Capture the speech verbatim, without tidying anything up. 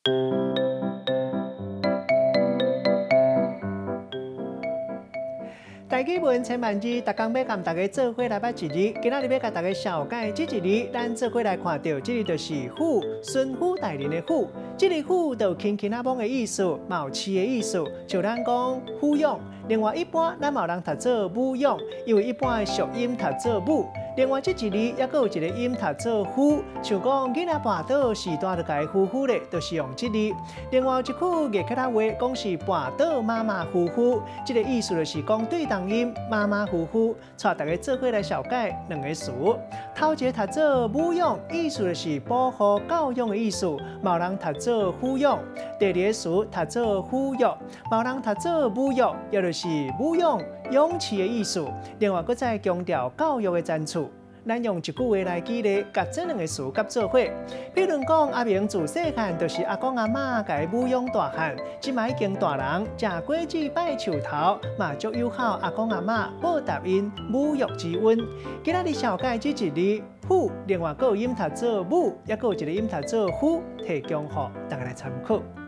大语文千万字，逐工要甲大家做伙来捌一字。今仔日要甲大家小解这一字，咱做伙来看到，这个就是虎，孙虎大人的虎。这个虎就轻轻啊摸的意思，冒气的意思，就咱讲虎勇。另外，一般咱嘛有人读做武勇，因为一般的俗音读做武。另外，这一字也佫有一个音读做虎，像讲囡仔跋倒时代就家呼呼咧，就是用这字。另外有一句粤客家话，讲是跋倒马马虎虎，这个意思就是讲对同音马马虎虎。带大家做伙来小解两个词。头一个读做武勇，意思就是保护教养的意思，嘛有人读做虎勇。第二个词读做虎勇，嘛有人读做武勇，也就是武勇、勇气的意思。另外，搁再强调教育的赞处。咱用一句话来举例，甲这两个词夹做伙。比如讲，阿明自细汉就是阿公阿妈甲伊抚养大汉，即卖已经大人，食果子拜树头，嘛足友好阿公阿妈报答因母育之恩。今仔日小解这一字虎，另外还有音读做武，也还有一个音读做虎，提供予大家来参考。